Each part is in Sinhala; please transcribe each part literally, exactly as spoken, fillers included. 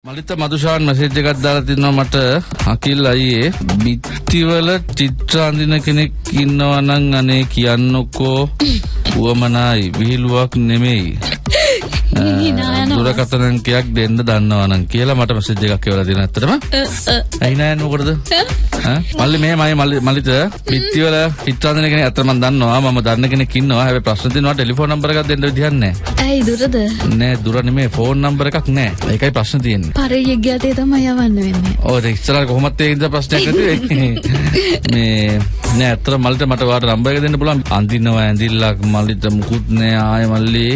මලිත මදුෂාන් මෙසේජ් එකක් දාලා තිනවා මට අකිල් අයියේ බිත්තිවල චිත්‍ර අඳින කෙනෙක් ඉන්නවා නම් අනේ කියන්නකෝ උවමනායි විහිළුවක් නෙමෙයි දුරකථන අංකයක් දෙන්න දන්නවා නම් කියලා මට මෙසේජ් එකක් එවලා දෙන ඇත්තටම ඇයි නෑ මොකටද ඈ මල්ලි මේ මයි මලිත බිත්තිවල චිත්‍ර අඳින කෙනෙක් අතට මම දන්නවා මම දන්න කෙනෙක් ඉන්නවා හැබැයි ප්‍රශ්න දෙනවා ටෙලිෆෝන් නම්බර් එකක් දෙන්න විදිහක් නෑ ඇයි දුරද නෑ දුර නෙමෙයි ෆෝන් නම්බර් එකක් නෑ ඒකයි ප්‍රශ්න තියෙන්නේ පරිය ගියතේ තමයි යවන්න වෙන්නේ ඔව් ඒක ඉස්සරහ කොහොමද ඒ ඉඳලා ප්‍රශ්නයක් නැතුවේ මේ නෑ අතර මල්ලිට මට වාට නම්බර් එක දෙන්න පුළුවන් අඳිනවා ඇඳිල්ලක් මල්ලිට මුකුත් නෑ ආයේ මල්ලි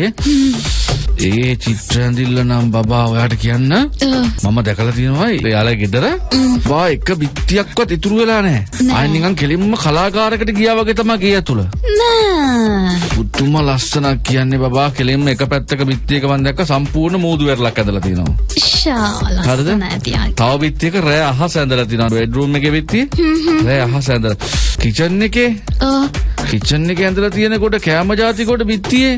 ඒ චිත්‍ර ඇඳිල්ල නම් බබා ඔයාට කියන්න මම දැකලා තියෙනවා එයාලා ගෙදර වා එක බිත්තියක්වත් ඉතුරු වෙලා නැහැ ආයෙ නිකන් කෙලින්ම කලාකාරයකට ගියා වගේ තමයි ගේ ඇතුළ නෑ පුදුම ලස්සනක් කියන්නේ බබා කෙලින්ම එක පැත්තක බිත්තියක මම දැක්ක සම්පූර්ණ මූදු වෙරළක් ඇඳලා තියෙනවා ශා ලස්සන ඇති තව බිත්තියක රෑ අහස ඇඳලා තියෙනවා බෙඩ්රූම් එකේ බිත්තිය රෑ අහස ඇඳලා කිචන් එකේ ඔව් කිචන් එකේ ඇඳලා තියෙනකොට කැම જાති කොට බිත්තියේ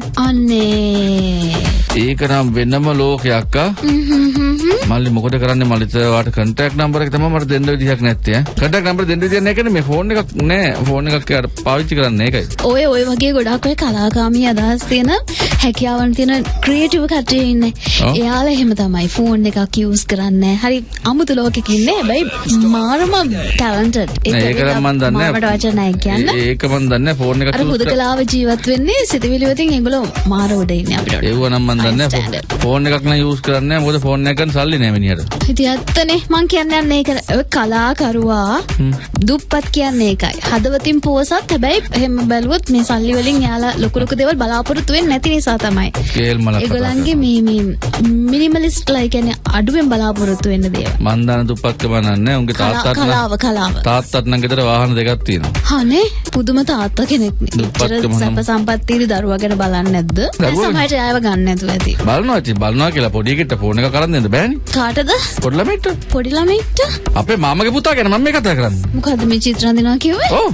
අනේ ඒක නම් වෙනම ලෝකයක් ආ මල්ලි මොකද කරන්නේ මල්ලිට වාට කන්ටැක්ට් නම්බර් එක තමයි මට දෙන්න විදිහක් නැත්තේ ඈ කන්ටැක්ට් නම්බර් දෙන්න විදිහක් නැහැ කියන්නේ මේ ෆෝන් එකක් නෑ ෆෝන් එකක් යාට පාවිච්චි කරන්නේ ඒකයි ඔය ඔය වගේ ගොඩක් ඔය කලාකාමී අදහස් තියෙන හැකියාවන් තියෙන ක්‍රියේටිව් කට්ටිය ඉන්නේ එයාලා එහෙම තමයි ෆෝන් එකක් යූස් කරන්නේ හරි අමුතු ලෝකෙක ඉන්නේ හැබැයි මාරම ටැලන්ටඩ් ඒක නම් මන් දන්නේ මට වචන නැහැ කියන්න ඒක මන් දන්නේ ෆෝන් එකක් අර හුදකලාව ජීවත් වෙන්නේ සිතවිලි වලින් ඒගොල්ලෝ මාර උඩ ඉන්නේ අපිට ඒව නම් මන් දන්නේ ෆෝන් එකක් නම් යූස් කරන්නේ නැහැ මොකද ෆෝන් එකක් ගන්න සල්ලි නැහැ මිනිහට ඉතින් ඇත්තනේ මං කියන්නේ මේක කලාකරුවා දුප්පත් කියන්නේ ඒකයි හදවතින් පෝසත් හැබැයි එහෙම බැලුවොත් මේ සල්ලි වලින් යාලා ලොකු ලොකු දේවල් බලාපොරොත්තු වෙන්නේ නැති නිසා තමයි කේල් මලක් ඒගොල්ලන්ගේ මේ මේ මිනිමලිස්ට් ලා කියන්නේ අඩුවෙන් බලාපොරොත්තු වෙන්න දේවල් මන් දන්න දුප්පත්කම නන්නේ උන්ගේ තාත්තට කලාව කලාව තාත්තට නම් ගෙදර වාහන දෙකක් තියෙනවා හානේ පුදුම තාත්තා කෙනෙක් නේ සැප සම්පත්තියේ දරුවා ගැන බලන්නේ නැද්ද සමහරට ආයව ගන්න නැතුව ඇති බලනවා ඉතින් බලනවා කියලා පොඩි එකට ෆෝන් එක කරන් දෙන්න බෑනේ කාටද පොඩි ළමයිට පොඩි ළමයිට අපේ මාමගේ පුතා ගැන මම මේ කතා කරන්නේ මොකද්ද මේ චිත්‍ර අඳිනවා කිව්වේ ඔව්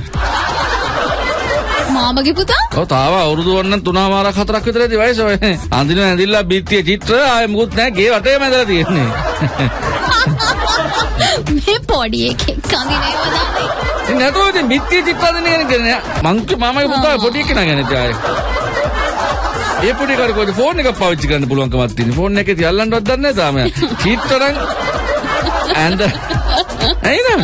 මාමගේ පුතා ඔව් තාම අවුරුදු වන්න තුනමාරක් හතරක් විතර ඇති වයස ඔය අඳින ඇඳිල්ල බිත්තිය චිත්‍ර ආයේ මුකුත් නැහැ ගේ වටේම ඇඳලා තියෙන්නේ මේ පොඩි එකෙක් අඳිනේව දාන්නේ ඉතින් නේද ඉතින් බිත්තිය චිත්‍ර අඳින කෙනෙක් මං මාමගේ පුතා පොඩි එකේ නගන්නේ ආයේ ඒ පොඩි කාරකෝද ෆෝන් එක පාවිච්චි කරන්න පුළුවන්කමක් තියෙන ෆෝන් එකේ තියල්ලන්නවත් දන්නේ නැහැ තාම චිත්‍රයන් ඇඳ ඇයිද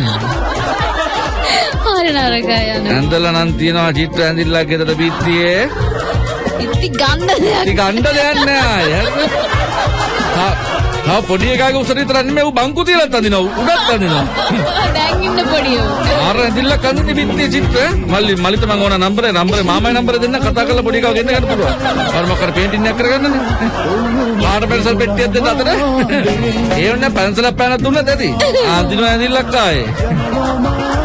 හරි නරකයි යනවා ඇඳලා නම් තියනවා චිත්‍ර ඇඳිල්ලක් ගෙදර බිත්තියේ ඉති ගන්න දෙයක් ඉති ගන්න දෙයක් නෑ ආ ආ පොඩි එකාගේ උසර විතර නෙමෙයි ඌ බංකු තියලා අඳිනවා උඩත් අඳිනවා දැන් ඉන්න පොඩියෝ ආර ඇඳිල්ලක් අඳින්න බිත්තියේ චිත්‍ර මල්ලි මල්ලිට මං ඕන නම්බරේ නම්බරේ මාමයි නම්බරේ දෙන්න කතා කරලා පොඩි එකව ගෙන්න ගන්න පුළුවන් අර මොකක්ද පේන්ටින් එකක් කරගන්නනේ පාට පෙන්සල් පෙට්ටියක් දෙන්න අතට ඒ වුණා පෙන්සලක් පෑනක් දුන්නත් ඇති අඳිනවා ඇඳිල්ලක් ආයේ